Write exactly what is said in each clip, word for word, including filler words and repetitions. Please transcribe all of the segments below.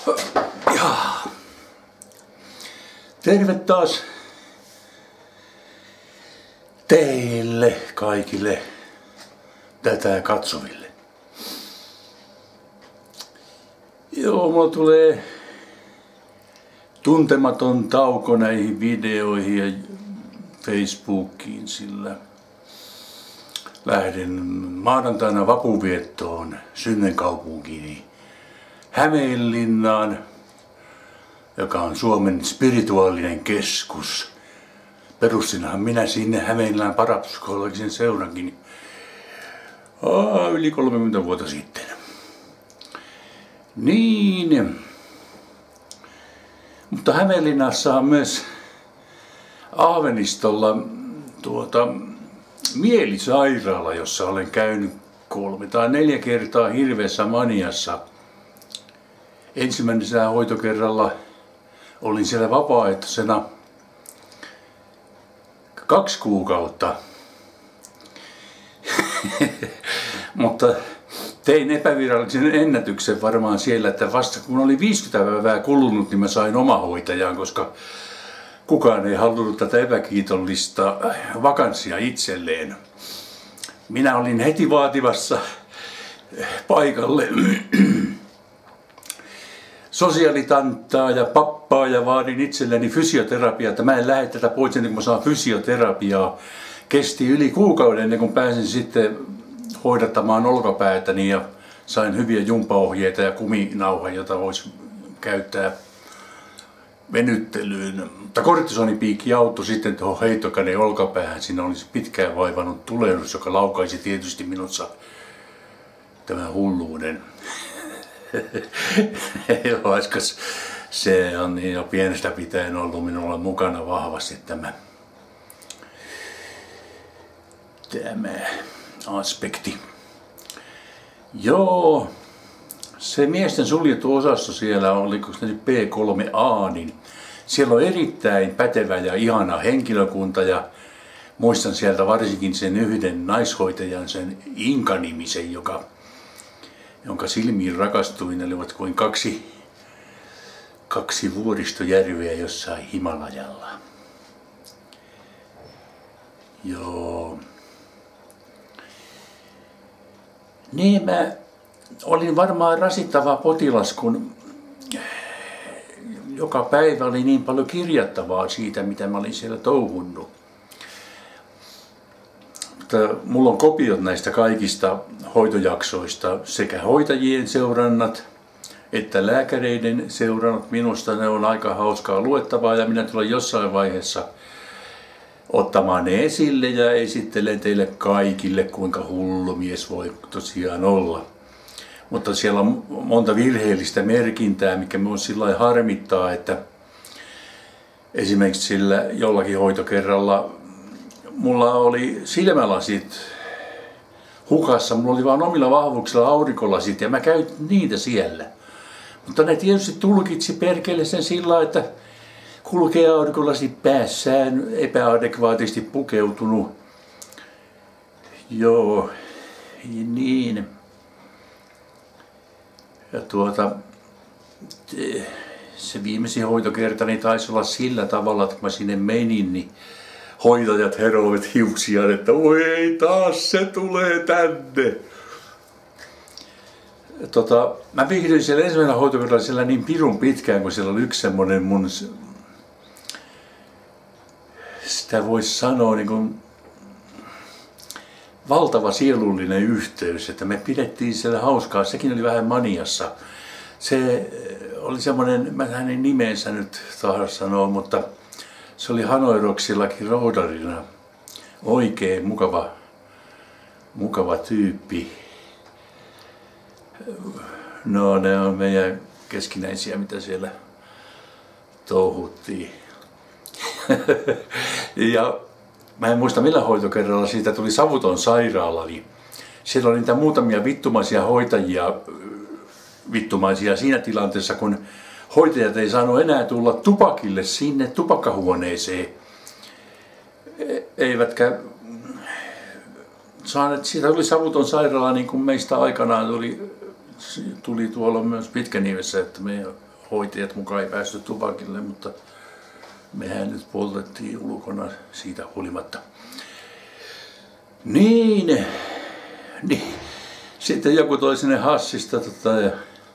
Ja. Terve taas teille kaikille tätä katsoville. Joo, mulla tulee tuntematon tauko näihin videoihin ja Facebookiin, sillä lähden maanantaina vapunviettoon synnynkaupunkiini Hämeenlinnaan, joka on Suomen spirituaalinen keskus. Perustinhan minä sinne Hämeenlinnan parapsykologisen seurankin Aa, yli kolmekymmentä vuotta sitten. Niin. Mutta Hämeenlinnassa on myös Aavenistolla tuota, mielisairaala, jossa olen käynyt kolme tai neljä kertaa hirveässä maniassa. Ensimmäisellä hoitokerralla olin siellä vapaaehtoisena kaksi kuukautta. Mutta tein epävirallisen ennätyksen varmaan siellä, että vasta kun oli viisikymmentä päivää kulunut, niin mä sain omahoitajan, koska kukaan ei halunnut tätä epäkiitollista vakanssia itselleen. Minä olin heti vaativassa paikalle sosiaalitanttaa ja pappaa ja vaadin itselleni fysioterapiaa, että mä en lähde tätä pois ennen kuin mä saan fysioterapiaa. Kesti yli kuukauden ennen kuin pääsin sitten hoidattamaan olkapäätäni ja sain hyviä jumpaohjeita ja kuminauhaa, jota voisi käyttää venyttelyyn. Mutta kortisonipiikki auttoi sitten tuohon heittokäden olkapäähän. Siinä olisi pitkään vaivannut tulehdus, joka laukaisi tietysti minussa tämän hulluuden. Joo, se on niin jo pienestä pitäen ollut minulla mukana vahvasti tämä, tämä aspekti. Joo, se miesten suljettu osasto siellä, oliko se nyt P kolme A, niin siellä on erittäin pätevä ja ihana henkilökunta ja muistan sieltä varsinkin sen yhden naishoitajan, sen Inka-nimisen, joka, jonka silmiin rakastuin, ne olivat kuin kaksi, kaksi vuoristojärveä jossain Himalajalla. Joo. Niin, mä olin varmaan rasittava potilas, kun joka päivä oli niin paljon kirjattavaa siitä, mitä mä olin siellä touhunnut. Mutta mulla on kopiot näistä kaikista hoitojaksoista, sekä hoitajien seurannat että lääkäreiden seurannat. Minusta ne on aika hauskaa luettavaa ja minä tulen jossain vaiheessa ottamaan ne esille ja esittelen teille kaikille, kuinka hullu mies voi tosiaan olla. Mutta siellä on monta virheellistä merkintää, mikä minua sillä lailla harmittaa, että esimerkiksi sillä jollakin hoitokerralla mulla oli silmälasit hukassa, mulla oli vain omilla vahvuuksilla aurinkolasit ja mä käytin niitä siellä. Mutta ne tietysti tulkitsi perkele sen sillä, että kulkee aurinkolasit päässään, epäadekvaatisti pukeutunut. Joo, niin. Ja tuota, se viimeisin hoitokertani taisi olla sillä tavalla, että kun mä sinne menin, niin hoitajat heroivat hiuksiaan, että oi ei taas se tulee tänne. Tota, mä viihdyin siellä ensimmäisellä hoitokerralla siellä niin pirun pitkään, kun siellä oli yksi semmonen mun, sitä voisi sanoa niin kuin valtava sielullinen yhteys, että me pidettiin siellä hauskaa, sekin oli vähän maniassa. Se oli semmoinen, mä hänen nimensä nyt tahdo sanoa, mutta se oli Hanoiroksillakin roudarina. Oikein mukava, mukava tyyppi. No ne on meidän keskinäisiä, mitä siellä touhuttiin. Ja mä en muista millä hoitokerralla siitä tuli savuton sairaala, niin siellä oli niitä muutamia vittumaisia hoitajia, vittumaisia siinä tilanteessa, kun hoitajat ei saanut enää tulla tupakille sinne tupakkahuoneeseen. Eivätkä saaneet, siitä tuli savuton sairaala niin kuin meistä aikanaan tuli, tuli tuolla myös Pitkäniemessä, että me hoitajat mukaan ei päästy tupakille, mutta mehän nyt poltettiin ulkona siitä huolimatta. Niin, niin. Sitten joku toi sinne hassista tota, ja,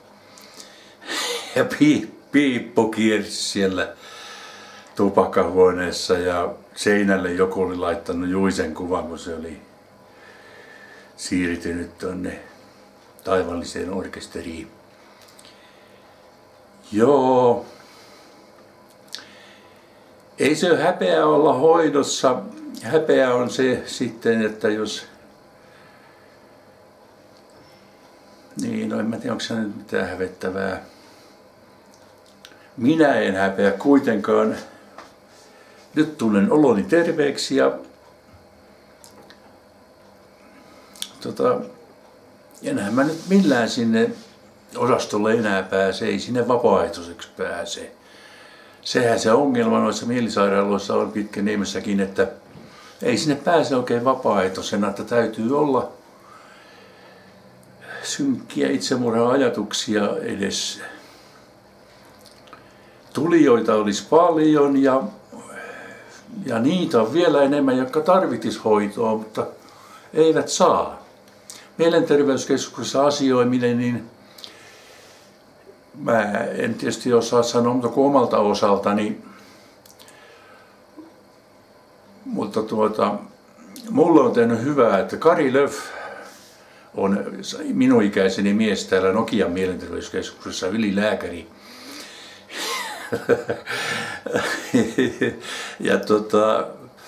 ja piip, piippu kiersi siellä tupakkahuoneessa ja seinälle joku oli laittanut Juisen kuvan, kun se oli siirtynyt tonne taivaalliseen orkesteriin. Joo. Ei se ole häpeä olla hoidossa. Häpeä on se sitten, että jos... Niin, no en mä tiedä, onko se nyt mitään hävettävää. Minä en häpeä kuitenkaan. Nyt tunnen oloni terveeksi ja... Tota, enhän mä nyt millään sinne osastolle enää pääse, ei sinne vapaaehtoiseksi pääse. Sehän se ongelma noissa mielisairaaloissa on Pitkäniemessäkin, että ei sinne pääse oikein vapaaehtoisena, että täytyy olla synkkiä itsemurha-ajatuksia edes. Tulijoita olisi paljon ja, ja niitä on vielä enemmän, jotka tarvittis hoitoa, mutta eivät saa. Mielenterveyskeskuksessa asioiminen, niin mä en tietysti osaa sanoa, mutta kuin omalta osaltani, mutta tuota, mulle on tehnyt hyvää, että Kari Löf on minun ikäiseni mies täällä Nokian mielenterveyskeskuksessa, ylilääkäri. Ja tota,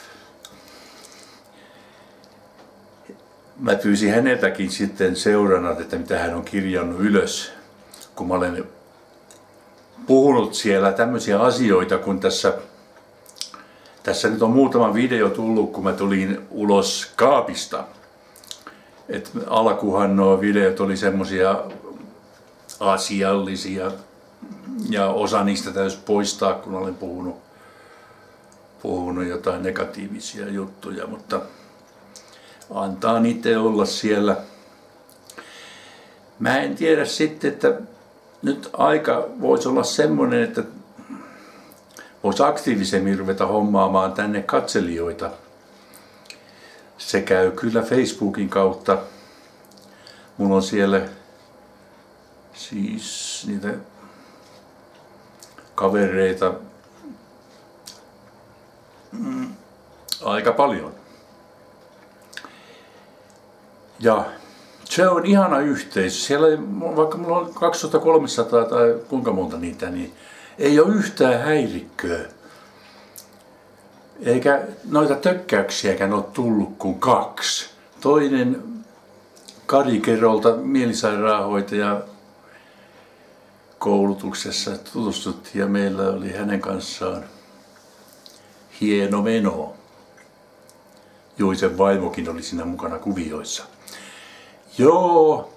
mä pyysin häneltäkin sitten seurannat, että mitä hän on kirjannut ylös, kun mä olen puhunut siellä tämmöisiä asioita, kun tässä, tässä nyt on muutama video tullut, kun mä tulin ulos kaapista. Et alkuhan nuo videot oli semmoisia asiallisia ja osa niistä täytyy poistaa, kun olen puhunut, puhunut jotain negatiivisia juttuja, mutta antaa niitä olla siellä. Mä en tiedä sitten, että nyt aika voisi olla semmoinen, että voisi aktiivisemmin ruveta hommaamaan tänne katselijoita. Se käy kyllä Facebookin kautta. Mulla on siellä siis niitä kavereita mm, aika paljon. Ja se on ihana yhteisö. Siellä, vaikka mulla on kaksituhattakolmesataa tai kuinka monta niitä, niin ei ole yhtään häirikköä. Eikä noita tökkäyksiäkään ole tullut kuin kaksi. Toinen Kari Kerolta, mielisairaanhoitaja koulutuksessa tutustuttiin ja meillä oli hänen kanssaan hieno meno. Juisen vaimokin oli siinä mukana kuvioissa. Joo,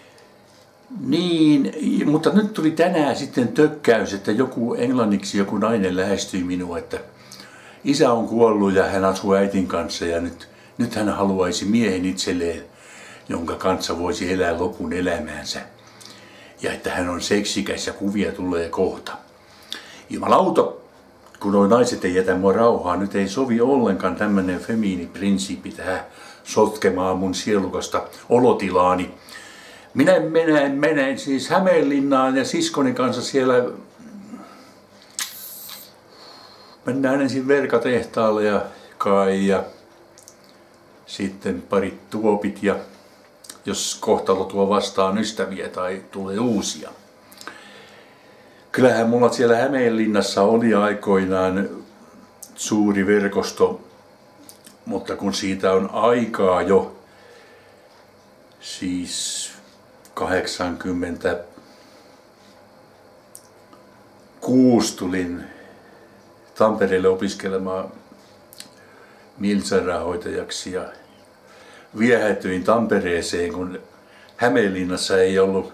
niin, mutta nyt tuli tänään sitten tökkäys, että joku englanniksi joku nainen lähestyi minua, että isä on kuollut ja hän asuu äitin kanssa ja nyt, nyt hän haluaisi miehen itselleen, jonka kanssa voisi elää lopun elämäänsä. Ja että hän on seksikäs ja kuvia tulee kohta. Jumalauta, kun nuo naiset ei jätä mua rauhaan, nyt ei sovi ollenkaan tämmöinen femiiniprinsiippi tähän sotkemaan mun sielukasta olotilaani. Minä menen, menen siis Hämeenlinnaan ja siskoni kanssa siellä. Mennään ensin verkatehtaalle ja kai ja sitten parit tuopit ja jos kohtalo tuo vastaan ystäviä tai tulee uusia. Kyllähän mulla siellä Hämeenlinnassa oli aikoinaan suuri verkosto, mutta kun siitä on aikaa jo, siis kahdeksankymmentäkuusi tulin Tampereelle opiskelemaan mielisairaanhoitajaksi ja viehätyin Tampereeseen, kun Hämeenlinnassa ei ollut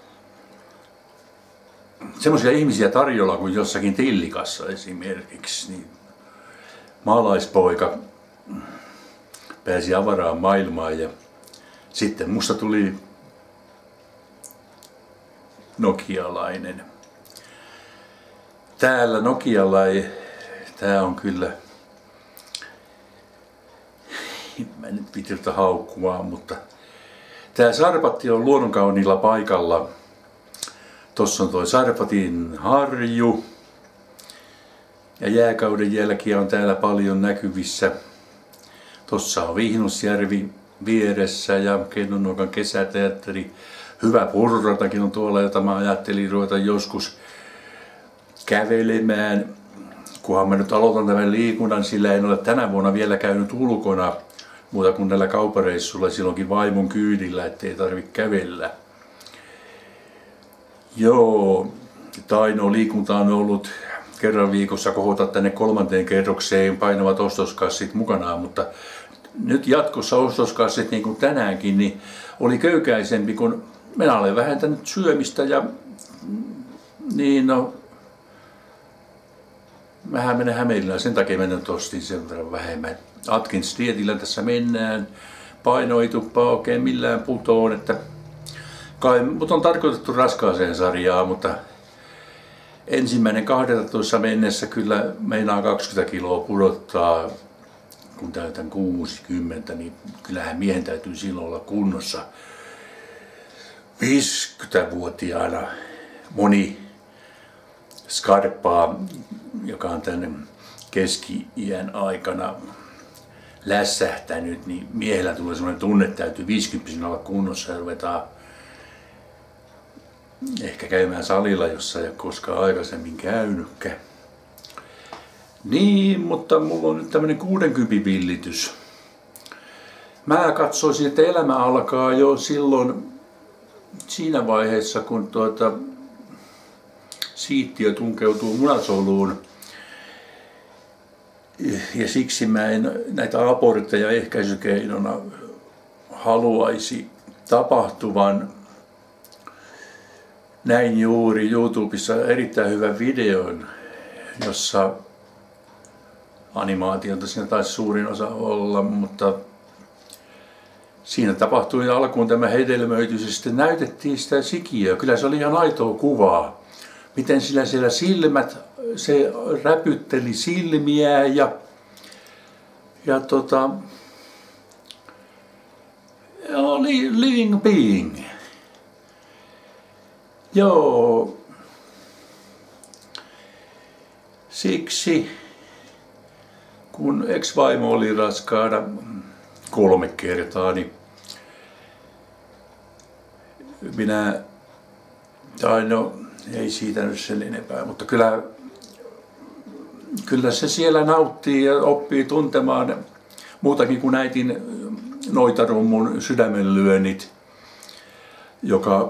semmoisia ihmisiä tarjolla kuin jossakin Tillikassa esimerkiksi. Niin maalaispoika pääsi avaraan maailmaan ja sitten musta tuli nokialainen. Täällä Nokialla ei, tää on kyllä, mä nyt pitiltä haukkumaan, mutta tää Sarpatti on luonnonkauniilla paikalla. Tossa on toi Sarpatin harju. Ja jääkauden jälkiä on täällä paljon näkyvissä. Tossa on Vihnusjärvi vieressä ja Kennonuokan kesäteatteri. Hyvä Purratakin on tuolla, jota mä ajattelin ruveta joskus kävelemään. Kunhan mä nyt aloitan tämän liikunnan, sillä en ole tänä vuonna vielä käynyt ulkona muuta kuin näillä kaupareissulla silloinkin vaimon kyydillä, ettei tarvitse kävellä. Joo, ainoa liikunta on ollut kerran viikossa kohota tänne kolmanteen kerrokseen painavat ostoskassit mukanaan, mutta nyt jatkossa ostoskassit niin kuin tänäänkin niin oli köykäisempi, kun minä olen vähentänyt syömistä ja niin no, vähän menen Hämeenlinnaan, sen takia menen tostiin sen verran vähemmän. Atkins-dietillä tässä mennään, paino ei tuppaa oikein millään putoon, että kai mut on tarkoitettu raskaaseen sarjaan, mutta ensimmäinen kahdentatoista mennessä kyllä meinaa kaksikymmentä kiloa pudottaa, kun täytän kuusikymmentä, niin kyllähän miehen täytyy silloin olla kunnossa. viisikymmentävuotiaana moni skarppaa, joka on tänne keski-iän aikana lässähtänyt, niin miehellä tulee sellainen tunne, että täytyy viisikymppisenä olla kunnossa ja ruvetaan ehkä käymään salilla, jossa ei ole koskaan aikaisemmin käynytkään. Niin, mutta mulla on nyt tämmönen kuudenkympin villitys. Mä katsoisin, että elämä alkaa jo silloin siinä vaiheessa, kun tuota, siittiö tunkeutuu munasoluun. Ja siksi mä en näitä abortteja ehkäisykeinona haluaisi tapahtuvan. Näin juuri YouTubessa erittäin hyvän videon, jossa animaatiota siinä taisi suurin osa olla, mutta siinä tapahtui alkuun tämä hedelmöitys ja sitten näytettiin sitä sikiöä. Kyllä se oli ihan aitoa kuvaa. Miten sillä siellä silmät, se räpytteli silmiä ja, ja tota, oli living being. Joo, siksi kun ex-vaimo oli raskaana kolme kertaa, niin minä, tai no ei siitä nyt sen enempää, mutta kyllä, kyllä se siellä nauttii ja oppii tuntemaan muutakin kuin äitin noitarummun sydämenlyönnit, joka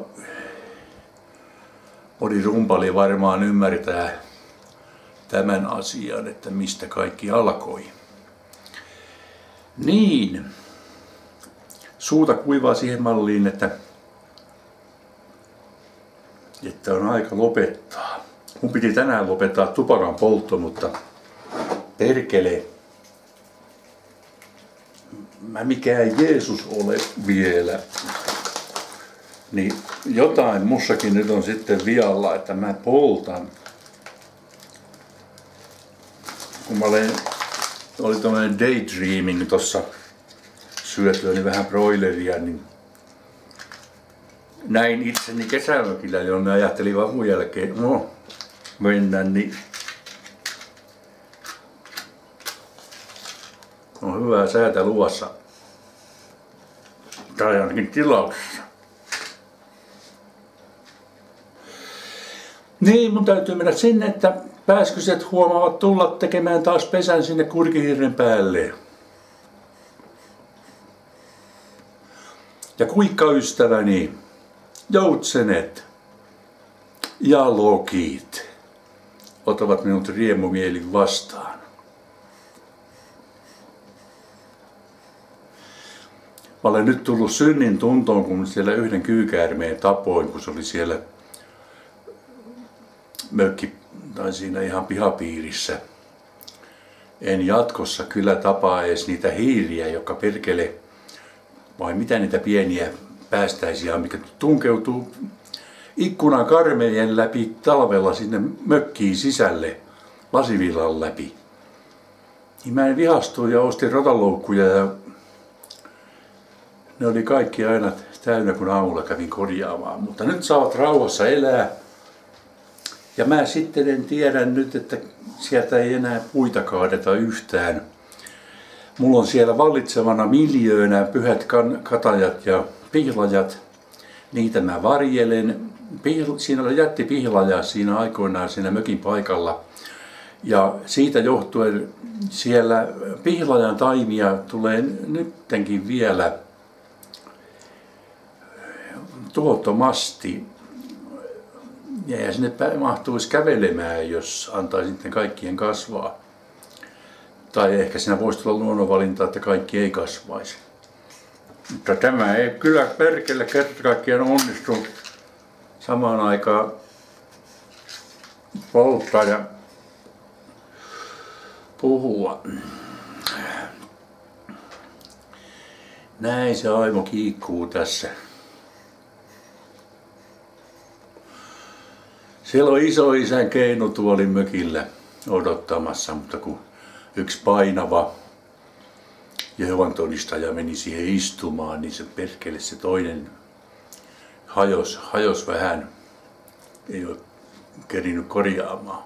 moni rumpali varmaan ymmärtää tämän asian, että mistä kaikki alkoi. Niin, suuta kuivaa siihen malliin, että, että on aika lopettaa. Mun piti tänään lopettaa tupakan poltto, mutta perkele, mä mikään Jeesus ole vielä. Niin jotain mussakin nyt on sitten vialla, että mä poltan. Kun mä olen, oli tommonen daydreaming tossa syötyäni vähän broileria, niin näin itseni kesämökillä, jonne ajattelin vapun jälkeen, no mennä, niin on hyvää säätä luvassa. Tai ainakin tilauksessa. Niin, mun täytyy mennä sinne, että pääskyset huomaavat tulla tekemään taas pesän sinne kurkihirren päälle. Ja kuikkaystäväni, joutsenet ja lokit ottavat minut riemumielin vastaan. Mä olen nyt tullut synnin tuntoon, kun siellä yhden kyykäärmeen tapoin, kun se oli siellä mökki tai siinä ihan pihapiirissä. En jatkossa kyllä tapaa edes niitä hiiriä, jotka perkele, vai mitä niitä pieniä päästäisiä, mikä tunkeutuu ikkunan karmelien läpi talvella sinne mökkiin sisälle lasivillan läpi. Niin mä vihastuin ja ostin rotaloukkuja ja ne oli kaikki aina täynnä, kun aamulla kävin korjaamaan. Mutta nyt saavat rauhassa elää. Ja mä sitten en tiedä nyt, että sieltä ei enää puita kaadeta yhtään. Mulla on siellä vallitsevana miljöönä pyhät katajat ja pihlajat. Niitä mä varjelen. Siinä oli jätti pihlaja siinä aikoinaan siinä mökin paikalla. Ja siitä johtuen siellä pihlajan taimia tulee nyttenkin vielä tuhottomasti. Ja sinne mahtuisi kävelemään, jos antaisi sitten kaikkien kasvaa. Tai ehkä siinä voisi tulla luonnonvalinta, että kaikki ei kasvaisi. Mutta tämä ei kyllä perkele kerta kaikkiaan onnistu samaan aikaan polttaa ja puhua. Näin se aimo kiikkuu tässä. Siellä on isoisän keinutuoli mökillä odottamassa, mutta kun yksi painava Jehovan todistaja meni siihen istumaan, niin se perkele se toinen hajos, hajos vähän. Ei ole kerinyt korjaamaan.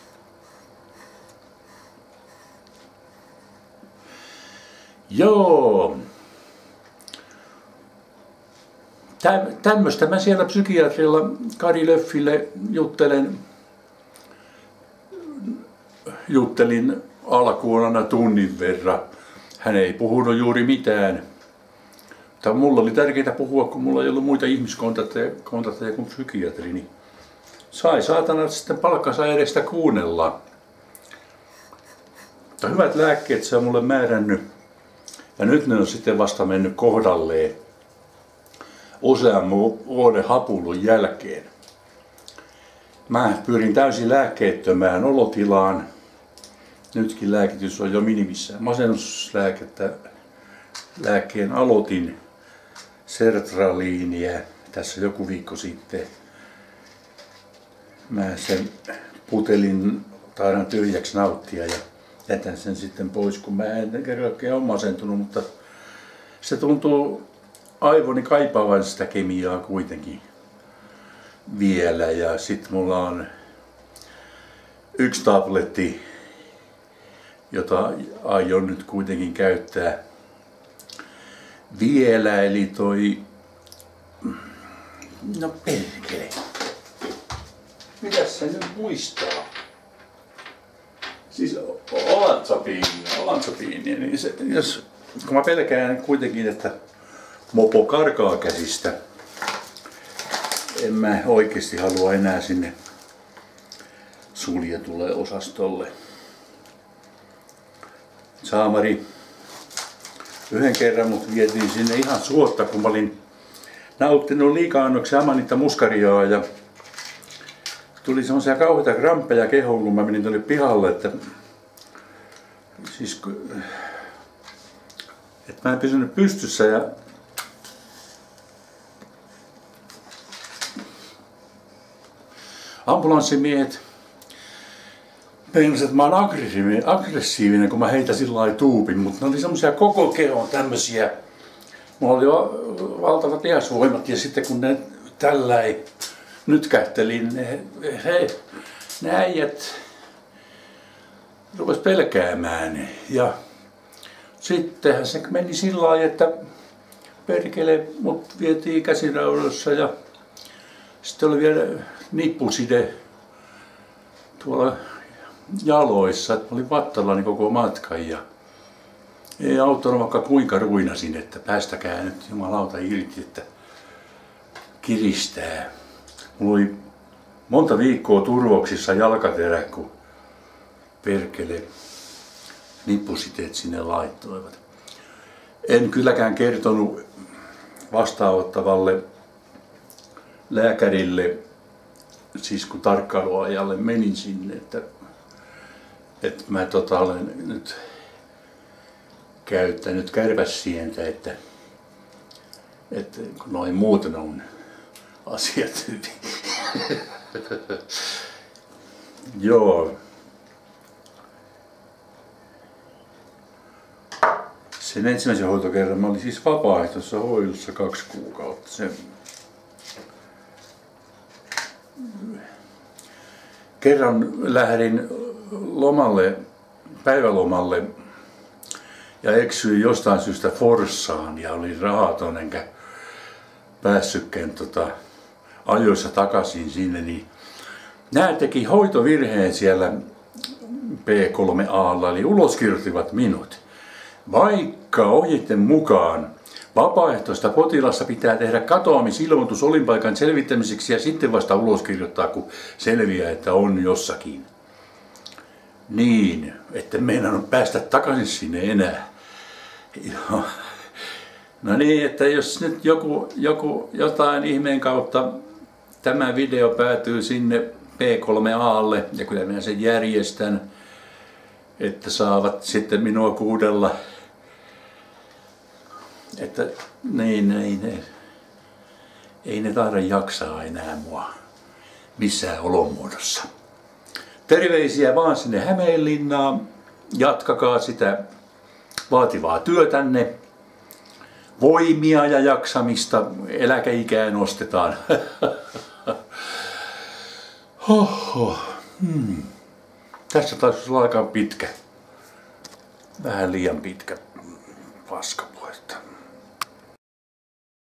Joo. Tämmöistä mä siellä psykiatrilla Kari Löffille juttelen, juttelin alkuun aina tunnin verran. Hän ei puhunut juuri mitään. Mutta mulla oli tärkeää puhua, kun mulla ei ollut muita ihmiskontakteja kuin psykiatri. Niin sai saatana sitten palkkansa edestä kuunnella. Mutta hyvät lääkkeet se on mulle määrännyt. Ja nyt ne on sitten vasta mennyt kohdalleen useamman vuoden hapulun jälkeen. Mä pyrin täysin lääkkeettömään olotilaan. Nytkin lääkitys on jo minimissään. Masennuslääkettä lääkkeen aloitin sertraliinia tässä joku viikko sitten. Mä sen putelin, taidan tyhjäksi nauttia ja jätän sen sitten pois, kun mä en kerran ole masentunut, mutta se tuntuu aivoni kaipaavan sitä kemiaa kuitenkin vielä. Ja sit mulla on yksi tabletti, jota aion nyt kuitenkin käyttää vielä, eli toi, no perkele, mitäs se nyt muistaa? Siis olanzapiinia, olanzapiinia, niin se, jos, kun mä pelkään kuitenkin, että mopo karkaa käsistä, en mä oikeasti halua enää sinne suljetulle osastolle. Saamari yhden kerran mut vietiin sinne ihan suotta, kun mä olin nauttinut liika-annoksen Amanita muskariaa ja tuli semmoisia kauheita kramppeja kehoon, kun mä menin tuonne pihalle, että siis että mä en pysynyt pystyssä ja ambulanssimiehet meinasivat, että mä oon aggressiivinen, aggressiivinen, kun mä heitä sillä lailla tuupin, mutta ne oli semmosia koko kehon tämmösiä. Mulla oli valtavat lihasvoimat ja sitten kun ne tällä ei nytkähteli, niin ne, he, ne äijät rupes pelkäämään. Ja sittenhän se meni sillä lailla, että perkele mut vietiin käsiraudoissa ja sitten oli vielä nippuside tuolla jaloissa, että mä olin vattallani koko matkan ja ei auttanut vaikka kuinka ruinasin, että päästäkää nyt jumalauta irti, että kiristää. Mulla oli monta viikkoa turvoksissa jalkaterä, kun perkele nippusiteet sinne laittoivat. En kylläkään kertonut vastaanottavalle lääkärille, siis kun tarkkailuajalle menin sinne, että, että mä tota olen nyt käyttänyt kärpäsientä, että, että kun noin muuten on asiat hyvin. Joo. Sen ensimmäisen hoitokerran mä olin siis vapaaehtoisessa hoidossa kaksi kuukautta. Se... Kerran lähdin lomalle, päivälomalle ja eksyin jostain syystä Forssaan ja olin rahaton enkä päässytkään tota, ajoissa takaisin sinne. Niin nämä teki hoitovirheen siellä P kolme A:lla eli uloskirjoittivat minut. Vaikka ohjeiden mukaan vapaaehtoista potilasta pitää tehdä katoamisilmoitus olinpaikan selvittämiseksi ja sitten vasta uloskirjoittaa, kun selviää, että on jossakin. Niin, että meinannut päästä takaisin sinne enää. Joo. No niin, että jos nyt joku, joku jotain ihmeen kautta tämä video päätyy sinne P kolme A:lle ja kyllä minä sen järjestän, että saavat sitten minua kuudella. Että niin, ei ne, ei ne taida jaksaa enää mua missään olomuodossa. Terveisiä vaan sinne Hämeenlinnaan. Jatkakaa sitä vaativaa työtänne. Voimia ja jaksamista. Eläkeikää nostetaan. Hoho. Hmm. Tässä taisi olla aika pitkä. Vähän liian pitkä paska.